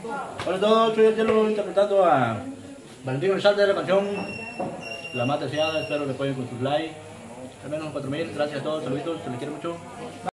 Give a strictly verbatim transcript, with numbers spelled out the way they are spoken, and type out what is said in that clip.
Hola a todos, soy el Cielo interpretando a Valentín Elizalde de la canción La Más Deseada. Espero que apoyen con sus likes. Al menos cuatro mil. Gracias a todos, saluditos, se les quiere mucho.